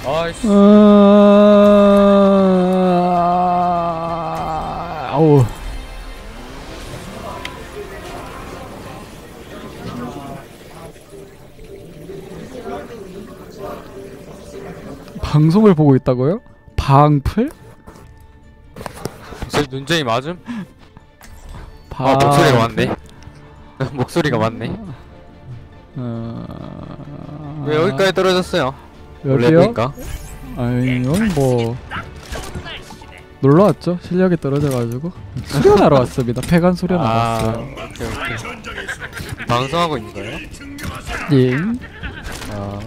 아이씨. 아우. 방송을 보고 있다고요? 방풀? 제 눈쟁이 맞음? 방... 아 목소리가 맞네. 목소리가 맞네. 왜 여기까지 떨어졌어요? 원래 여기요? 보니까. 아니요 뭐 놀러왔죠. 실력이 떨어져가지고 수련하러 왔습니다. 폐관 수련하러 왔어요. 오케이 오케이. 방송하고 있는 거예요? 예. 아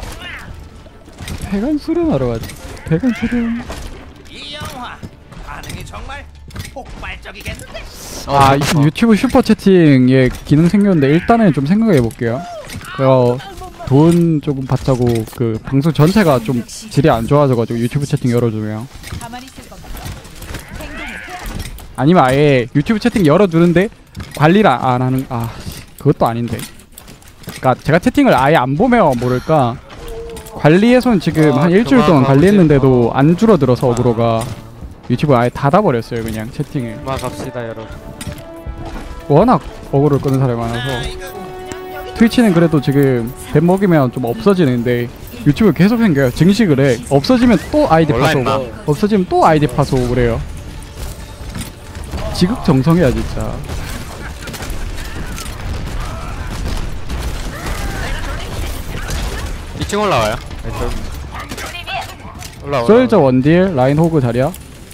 폐관 수련하러 왔죠. 폐관 수련. 이 영화 반응이 정말 폭발적이겠는데? 아 유튜브 슈퍼 채팅에 기능 생겼는데 일단은 좀 생각해 볼게요. 돈 조금 받자고 그 방송 전체가 좀 질이 안 좋아져가지고 유튜브 채팅 열어주면 아니면 아예 유튜브 채팅 열어두는데 관리를 안 하는 그것도 아닌데. 그러니까 제가 채팅을 아예 안 보면 모를까 관리에서는 지금 한 일주일 동안 관리했는데도 안 줄어들어서 어그로가 유튜브 아예 닫아버렸어요. 그냥 채팅을. 갑시다 여러분. 워낙 어그로를 끄는 사람이 많아서. 트위치는 그래도 지금 뱀 먹이면 좀 없어지는데 유튜브 계속 생겨요. 증식을 해. 없어지면 또 아이디 파서 오고 없어지면 또 아이디 파서 오고 그래요. 지극정성이야 진짜. 이층 올라와요. 올라와. 솔저 원딜 라인 호그 자리야.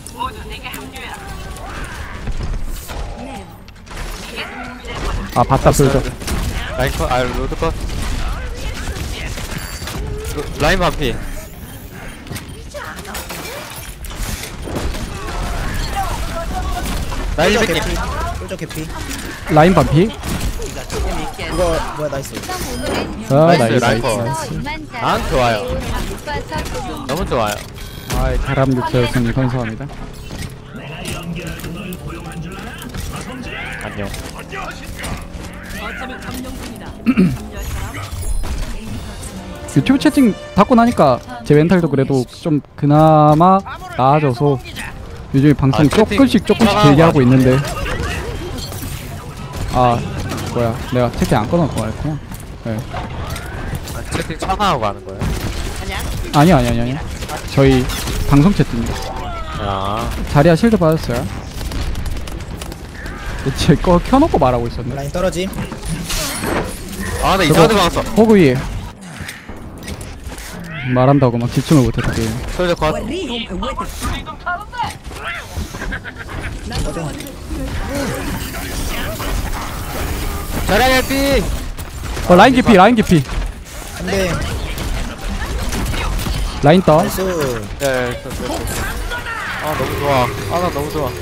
아 봤다 솔저. 라인 컷, 로드 컷. 라인 반피. 라인 솔저 백 개피. 솔저 개피. 라인 반피. 이거 뭐야 나이스. 나이스, 나이스 라인 나이스. 컷. 안 좋아요. 너무 좋아요. 아이 가람 육사였으니 감사합니다. 안녕. 유튜브 채팅 닫고 나니까 제 멘탈도 그래도 좀 그나마 나아져서 요즘에 방송 조금씩 길게 하고 있는데 뭐야 내가 채팅 안 꺼놓고 말했구나. 네. 채팅 참아하고 가는 거예요? 아니요 저희 방송 채팅입니다. 자리야 실드 받았어요. 제 거 켜놓고 말하고 있었네. 라인 떨어짐. 나 이상한데 방았어. 호구 위에 말한다고 막 집중을 못했지. 솔저 컷. 자랑의 삐. 라인 깊이 근데 라인 떠. 나이스. 너무 좋아. 나 너무 좋아.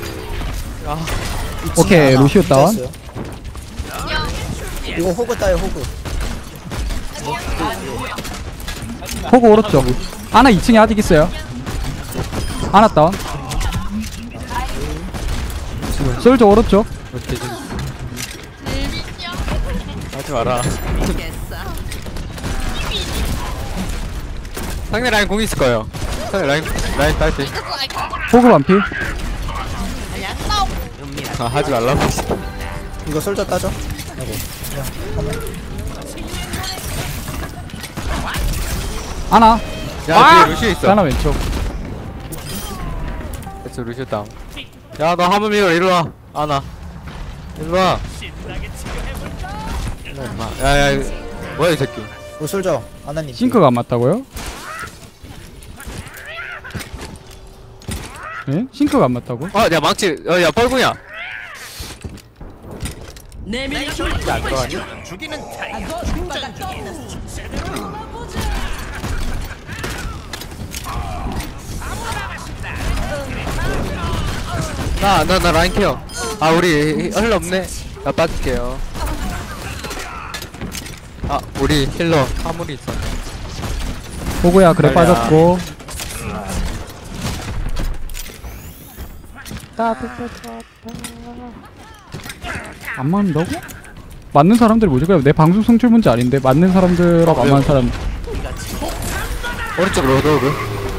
오케이, 루시오 다운. 이거 호그 따요 호그. 호구 오른쪽. 아나 2층에 아직 있어요. 아나 다운. 솔저 오른쪽. 하지 마라. 상대 라인 공 있을 거예요. 상대 라인 딸지. 호구 반피. 하지 말라고. 이거 솔저 따죠. 아나. 야, 뒤에 루시오 있어. 아나 왼쪽. 그쵸, 루시오 다운. 야, 너 화물 밀어, 일로와. 아나. 일로와. 야, 뭐야, 이 새끼. 이거 솔저 아나님. 싱크가 안 맞다고요? 예? 싱크가 안 맞다고? 야, 망치. 야, 뻘궁이야. 안 들어가니? 죽이는 타이어. 나 라인 케어. 우리 힐러 없네. 나 빠질게요. 우리 힐러 화물이 있었네. 호구야 그래 빨리야. 빠졌고. 안 맞는다고? 맞는 사람들이 뭐지? 그냥 내 방송 송출 문제 아닌데 맞는 사람들하고 안 맞는 사람. 오른쪽 로드오그.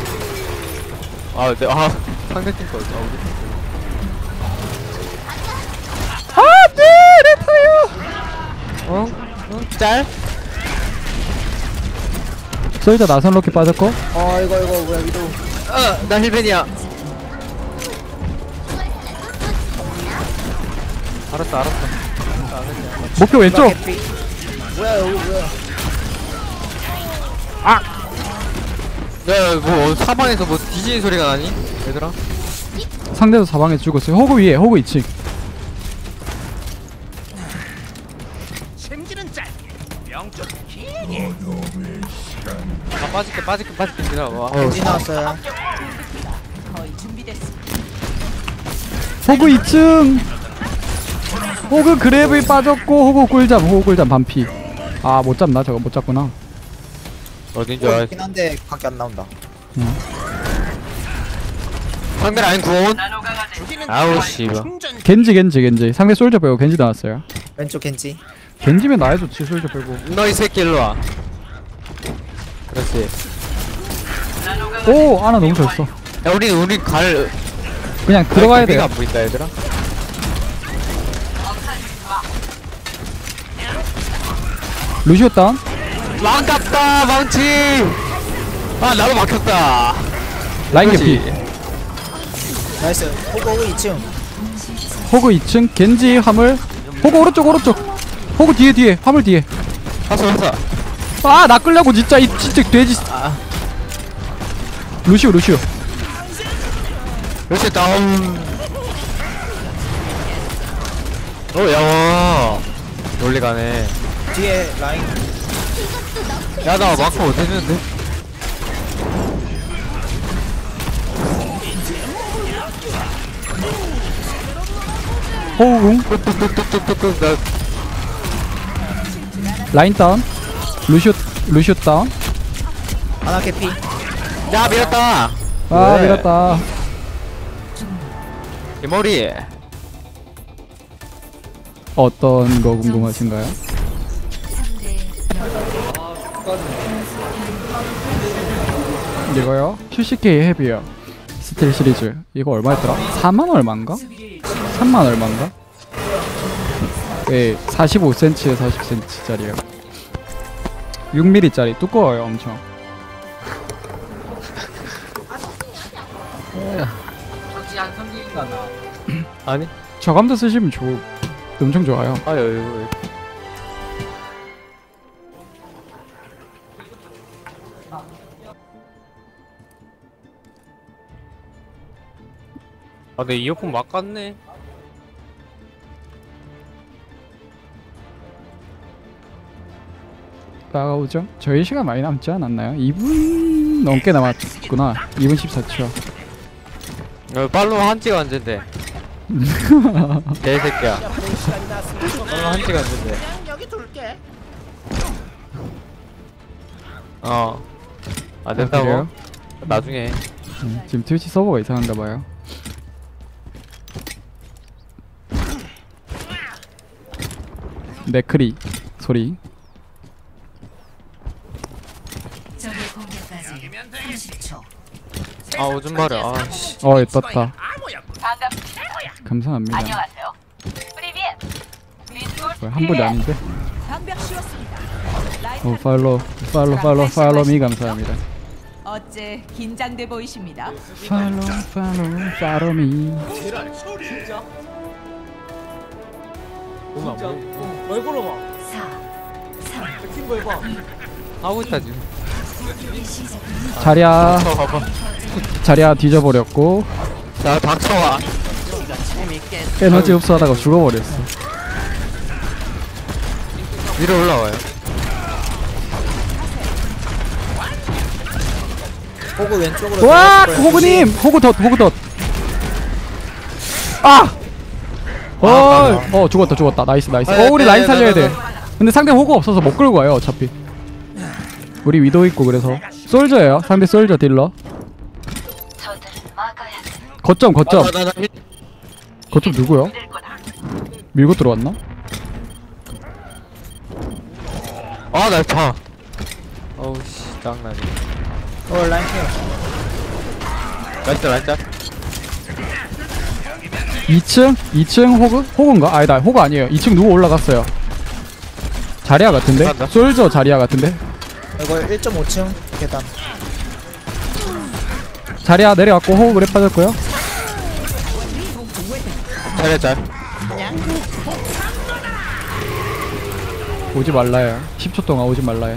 상대팀 거. 안돼 레타요. 짤? 솔저 나선 로켓 빠졌고. 이거 뭐야 위도. 나 힐벤이야. 알았어. 목표 왼쪽. 뭐야 여기 뭐야. 야, 뭐 사방에서 뭐 뒤지는 소리가 나니? 얘들아. 상대도 사방에 죽었어요. 호구 위에 호구 2층. 심지는 짧게 명좀 길게. 빠질게 기다려봐. 겐지 나왔어요. 거의 준비됐어. 호구 2층. 호구 그래브에 빠졌고 호구 꿀잠 반피. 아 못 잡나 저거 못 잡구나. 어딘 줄 알았어. 있긴 한데 밖에 안 나온다. 상대 라인 구원. 아우 씨발. 충전 겐지 상대 솔저 빼고 겐지 나왔어요. 왼쪽 겐지. 겐지면 나야 좋지 솔저 빼고. 너 이 새끼 일로 와. 그렇지. 오 아나 너무 잘했어. 야 우리 갈. 그냥 들어가야 돼. 안 보인다 얘들아. 루시오 다운. 망갔다 망치. 아 나도 막혔다. 라인 그렇지. 개피. 나이스. 호구 2층. 호구 2층 겐지 화물. 호구 오른쪽. 호구 뒤에 화물 뒤에. 왔어. 아 나 끌려고 진짜 이 진짜 돼지. 루시오. 그렇지 다운. 야 논리 가네. 뒤에 라인. 야 나 마크 못했는데. 호구궁. 뚝뚝뚝뚝뚝뚝. 나 라인 다운. 루시오 다운. 하나 캐피. 야 밀었다. 아 왜? 밀었다. 이 머리. 어떤 거 궁금하신가요? 이거요? QCK 헤비요 스틸 시리즈. 이거 얼마였더라? 4만 얼마인가? 3만 얼마인가? 네 45cm에 40cm 짜리요. 6mm 짜리 두꺼워요 엄청. 아니? 저감도 쓰시면 엄청 좋아요. 여기. 내 이어폰 막 갔네. 나가오죠? 저희 시간 많이 남지 않았나요? 2분 넘게 남았구나. 2분 14초. 팔로우 한지가 언젠데. 개새끼야. 팔로우 한지가 언젠데. 그냥 여기 둘게. 된다고? 그래요? 나중에. 지금 트위치 서버가 이상한가봐요. 네크리 소리. 적의 공격까지 30초. 오줌 마려. 씨. 떴다. 아무였군. 감사합니다. 안녕하세요. 뭐야, 한 분이 아닌데? 방벽 씌웠습니다. 팔로우 미 감사합니다. 어째 긴장돼 보이십니다. 팔로우 미. 뭘 물어봐. 4, 3, 하고 있다 지금. 자리야 봐봐. 자리야 뒤져버렸고 자 닥쳐와. 에너지 흡수하다가 죽어버렸어. 위로 올라와요. 호구 왼쪽으로. 와 들어갈 거예요. 호구님 호구 덧. 죽었다. 나이스. 우리 라인 살려야 돼. 근데 상대 호구 없어서 못 끌고 와요 어차피. 우리 위도 있고 그래서 솔저예요. 상대 솔저 딜러. 거점 거점 누구요? 밀고 들어왔나? 날 봐. 어우씨 짱나네. 라인 케어. 라인짤 2층 호그? 호그인가? 아니다 호그 아니에요. 2층 누구 올라갔어요? 자리야 같은데? 간다. 솔저 자리야 같은데? 이거 1.5층 계단. 자리야 내려갔고 호그 그래 빠졌고요. 짤 오지 말라요. 10초 동안 오지 말라요.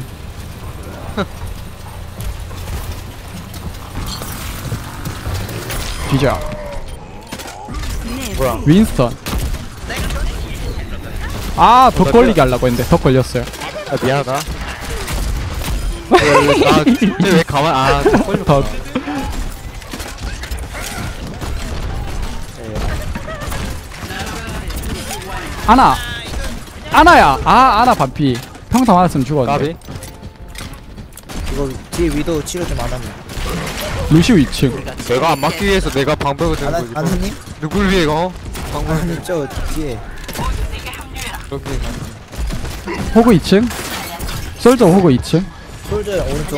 뒤져. 뭐야 윈스턴. 아, 더 걸리게 하려고 했는데 더 걸렸어요. 아 미안하다 쟤왜 가만 더. 아나야. 아나 반피. 평타 맞았으면 죽었는데. 까비 이거 뒤에 위도 치료 좀 안 하면. 루시우 2층. 내가 안 막기 위해서 내가 방법을 드는 거지 아나님? 누굴 위해 방법을 아나님 저 뒤에. 그렇게 호그 2층. 솔저 호그 2층. 솔저 오른쪽.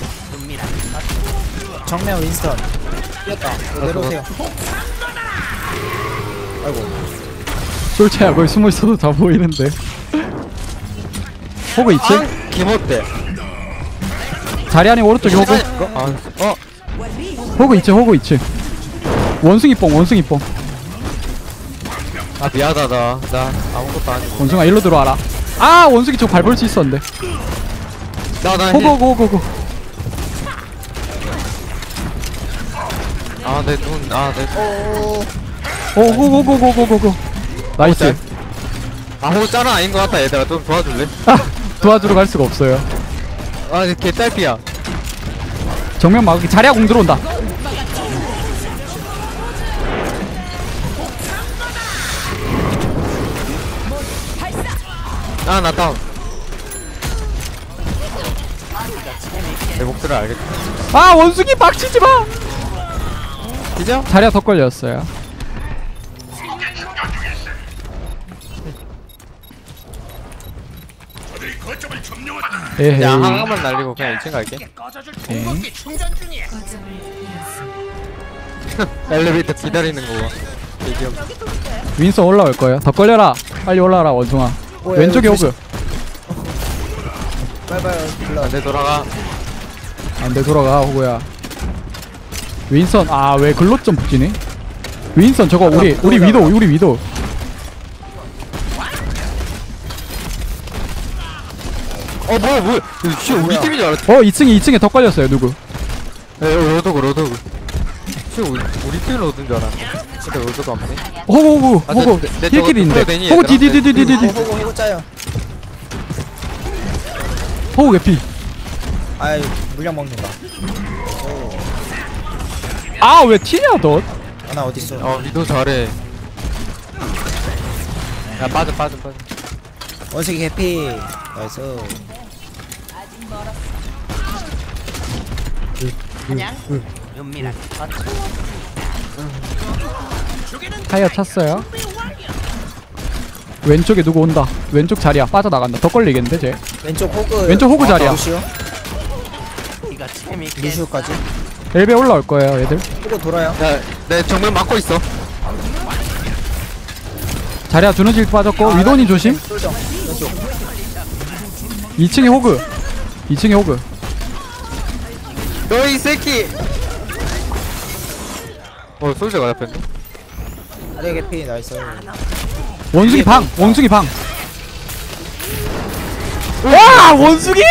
정면 윈스턴. 뛰었다. 내려오세요. 아이고. 솔저야 거기 숨어 있어도 다 보이는데. 호그 2층. 김어때 자리 안에 오른쪽에 호그. 호그 2층. 원숭이 뽕. 아 미안하다 나 아무것도 아니고 원숭아 일로 들어와라. 아 원숭이 저 밟을 수 있었는데. 나나 호그. 아내눈아내 호그. 나이스. 아호 짤은 아닌 것 같다 얘들아 좀 도와줄래? 도와주러 갈 수가 없어요. 아걔 딸피야 정면 막기. 자리야 공 들어온다. 나 다운 내 목소리를 알겠다 아 원숭이 박치지 마. 그죠? 자리야 더 걸렸어요. 에헤이. 야 하나만 날리고 그냥 2층 갈게 꺼져줄 공격기 충전 중이야. 엘리베이터 기다리는 거봐 대기업 윈서 올라올 거예요. 더 걸려라. 빨리 올라와라 원숭아. 왼쪽에 호그. 빨빨 불러. 안돼 돌아가 안돼 돌아가 호그야. 윈선 왜 글로 좀 붙이네. 윈선 저거 우리 위도. 뭐야 씨 우리 팀인 줄 알았지 2층에 더 걸렸어요. 누구? 로드그 씨 우리 팀을 얻은 줄 알았네 근데 로드가 없네 호그 내 저거 힐킬인데. 풀어내니, 호그 얘들아? 디디디디디디. 호구 짜요. 호그 개피. 아이 물량 먹는다. 왜 튀냐 너? 아나 어디 있어? 리도 잘해 야 빠져 원숭이 해피. 나이스. 그냥 은밀하게 타이어 찼어요. 왼쪽에 누구 온다. 왼쪽 자리야 빠져나간다. 더 걸리겠는데 쟤. 왼쪽 호그. 왼쪽 호그 자리야. 루시오. 네가 재밌게 루시오까지. 엘베 올라올 거예요 얘들. 호그 돌아요. 야내 정면 막고 있어 자리야 주는 질 빠졌고. 위도니 조심. 솔정. 왼쪽. 2층에 호그. 너이 새끼 솔저가 옆에 있네 아래 해피. 나이스. 원숭이 방. 와 원숭이.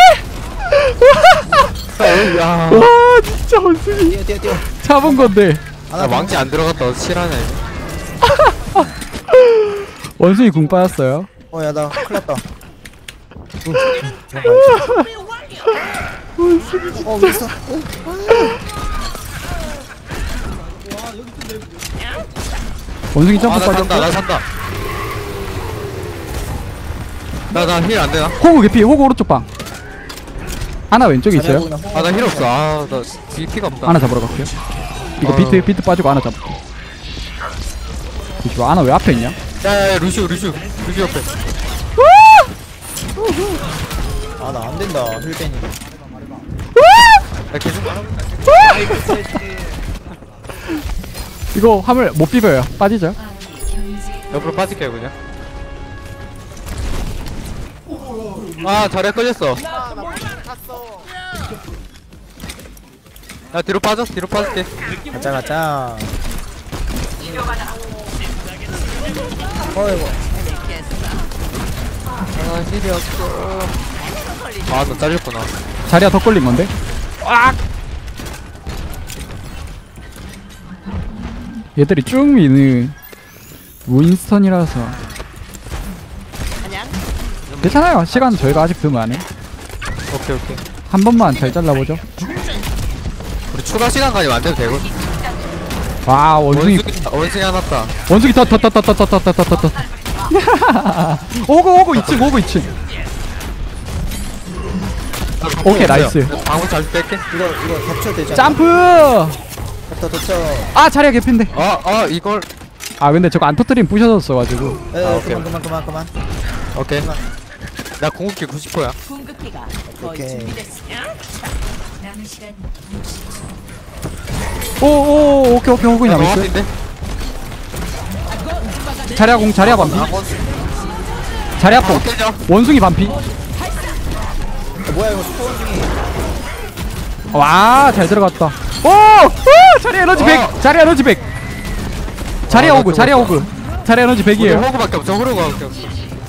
야 와 진짜 원숭이 뛰어. 잡은 건데. 아나 왕지 안 들어갔다 실하네 원숭이 궁 빠졌어요. 야나 큰일났다. 윈스터. 원숭이 점프 나 빠졌고. 산다 나 힐 안되나? 호그 개피. 호그 오른쪽 방. 하나 왼쪽에 있어요. 나 힐 없어 나 DP가 없다 하나 잡으러 갈게요. 이거 비트 빠지고 하나 잡을게. 이거 하나 왜 앞에 있냐? 야야야 루시오 옆에 아나 안된다 힐벤이. 나 계속 이거 화물 못 비벼요. 빠지죠. 옆으로 빠질게요 그냥. 아 자리에 걸렸어. 나 뒤로 빠졌어. 뒤로 빠질게. 가자 가자. 어이구. 아 힐이 없어. 아너 잘렸구나. 자리야 더 걸린 건데. 얘들이 쭉 미는 윈스턴이라서 괜찮아요. 시간 저희가 아직 금 안해. 오케이 오케이. 한 번만 잘 잘라보죠. 우리 추가 시간까지 만들면 되고. 와 원숭이 원숭이 하나 다. 원숭이 더더더더더더더더더 오고 2층 오고 2층. 오케이 나이스. 방금 잘 뺄게. 이거 겹쳐도 되잖아. 점프. 덮쳐. 아 자리야 개핀데. 이걸. 아 근데 저거 안 터뜨리면 부셔졌어가지고. 에 오케이. 그만. 오케이. 나 궁극기 90%야. 궁극기가 거의 오케이. 준비됐습니다. 남은 시간 오오 오케이 호그이 남았어. 자리야 공 자리야 반피. 자리야 뽕. 원숭이 반피. 뭐야 이거 스포원중이. 와 잘 들어갔다. 오 자리야 에너지 100. 자리야 에너지 100. 자리야 오그 자리야 오그. 자리야 에너지 100이에요. 호그밖에 없어. 호그밖에 없어.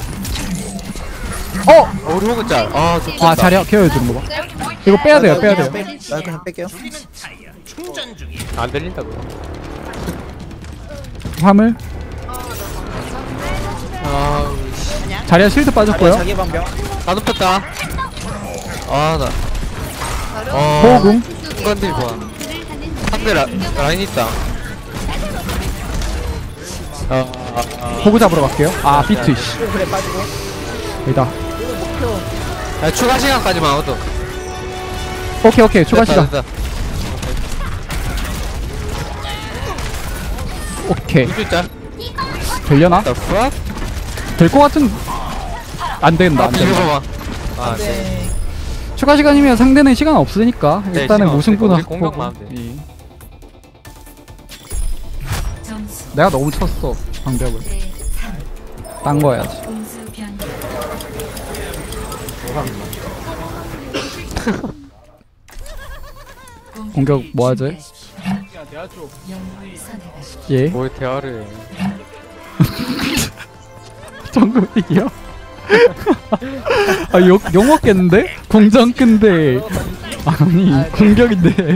우리 호그 짤. 아 자리야 케어해주는 거 봐. 이거 빼야 돼요. 나 그냥 뺄게요. 충전 중이야. 안 들린다고. 화물. 자리야 실드 빠졌고요. 자기 방병. 다 눕혔다. 나. 호우궁. 순간딜 좋아. 상대 라인 있다. 호그 잡으러 갈게요. 아 비트 씨. 그래 빠지고. 여기다. 야, 추가 시간까지만 얻어. 오케이 추가 시간. 됐다. 오케이 이줄 짤. 되려나? 더 프랍? 될 것 같은. 안 된다 안 된다. 비벼봐봐. 네. 추가 시간이면 상대는 시간 없으니까 네, 일단은 시간 무승부나 없으니까 우리 공격만 보고. 하면 돼. 예. 점수 내가 너무 쳤어 방벽을. 딴 거야지. 공수 변경. 공격 뭐 하지? 영웅을 선택하십시오. 예. 뭘 대화를 해. 정글이요? 아, 욕 먹겠는데? 공정 끈데. 아니, 공격인데.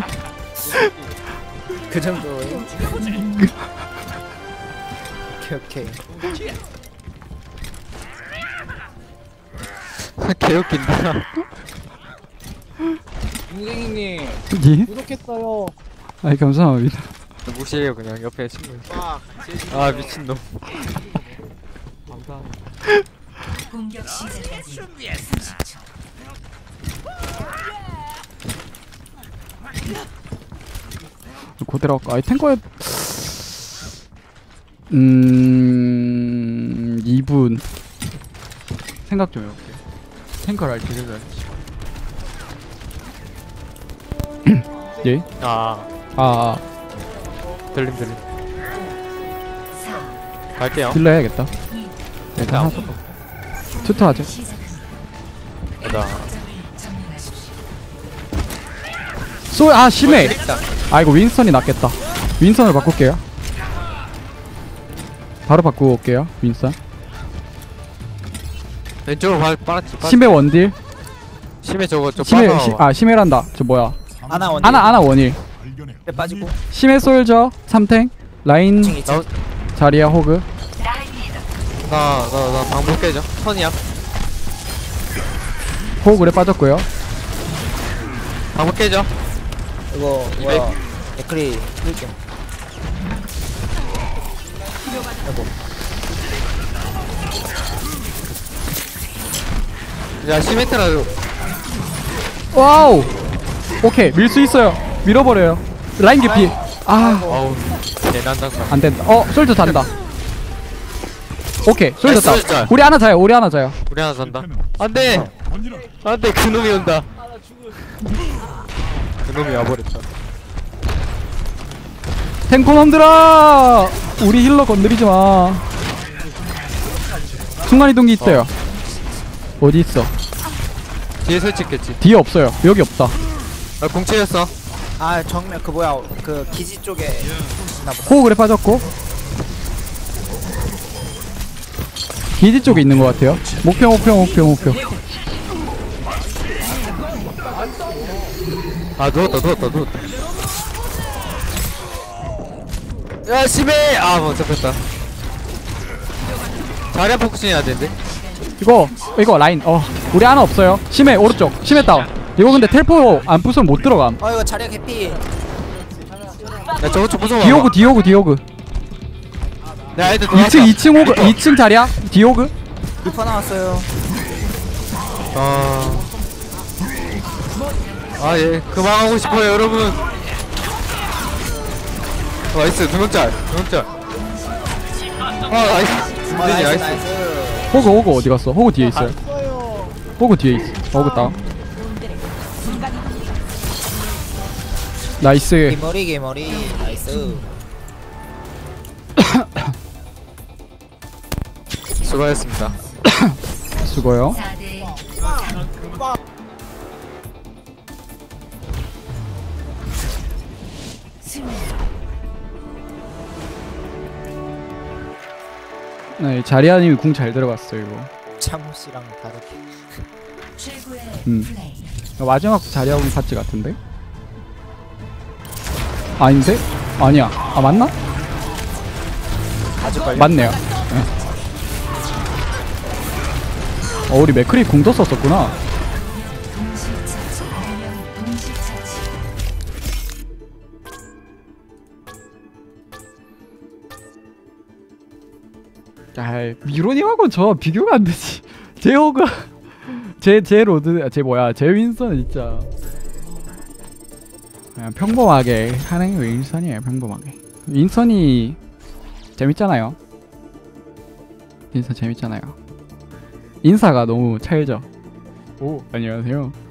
그 정도. 오케이. 개웃긴다. 웅댕이님 예? 구독했어요. 아이, 감사합니다. 무시해요 그냥 옆에 친구. 미친놈. 감사합니다. 공격 시작까지 30초. 고대로 아이 탱커에 2분 생각 좀 해볼게. 탱커를 할지 그래서 예? 들림. 갈게요. 딜러 해야겠다. 일단 하자. 투투 하죠. 나. 심해. 아이고 윈스턴이 낫겠다. 윈스턴을 바꿀게요. 바로 바꾸고 올게요. 윈스턴. 왼쪽으로 빨았지. 심해 원딜. 심해 저거 좀 심해 빠져. 심해란다. 저 뭐야? 아나 원딜. 아나 원일. 그래 빠지고. 심해 솔저 3탱 라인 자리야 호그. 나 방법 깨져. 선이야. 호그래 빠졌고요. 방법 깨져. 이거 뭐야? 댓글이 틀게. 야 시메트라. 와우. 오케이 밀 수 있어요. 밀어버려요. 라인 개피. 어우 대난장사. 안 된다. 솔저 잔다. 오케이 솔저 나이스, 솔저. 잔. 우리 하나 자요. 우리 하나 산다. 안돼. 안돼 그놈이 온다. 그놈이 와버렸다. 탱커놈들아! 우리 힐러 건드리지 마. 순간이동기 있어요. 어디 있어? 뒤에 설치했겠지. 뒤에 없어요. 여기 없다. 나 공채였어. 아 정면 그 뭐야 그 기지 쪽에 있나 보다. 호흡을에 빠졌고 기지 쪽에 있는 것 같아요. 목표. 아 누웠다. 야 심해. 아뭐 잡혔다. 자리야 포커싱 해야 되는데. 이거 라인. 우리 하나 없어요. 심해 오른쪽. 심해 다운. 이거 근데 텔포 안 부수면 못 들어감. 이거 자리야 개피. 야 저거 좀 무서워. 디오그. 내 아이들 들어왔다. 2층 호그. 2층 자리야. 디오그. 리퍼 나왔어요. 예 그만하고 싶어요 여러분. 나이스 두명짤. 나이스. 나이스. 호그 어디 갔어? 호그 뒤에 있어요. 호그 뒤에 있어. 호그 다운. 나이스. 개머리 나이스. 수고하셨습니다. 수고요. 4대 승리. 네, 자리아님이 궁 잘 들어갔어요 이거. 참씨랑 다르게. 최고의 음. 플레이. 마지막 자리아 궁 파츠 같은데? 아닌데? 아니야. 아 맞나? 아직걸요? 맞네요. 네. 우리 맥크리 궁도 썼었구나. 동시처치. 아니면 동시처치. 미로님하고 저 비교가 안 되지. 제 호그, 제 로드, 제 윈선은 진짜 그냥 평범하게 하는 게 윈선이에요. 평범하게. 윈선이 재밌잖아요. 윈선 재밌잖아요. 인사가 너무 찰져. 오 안녕하세요.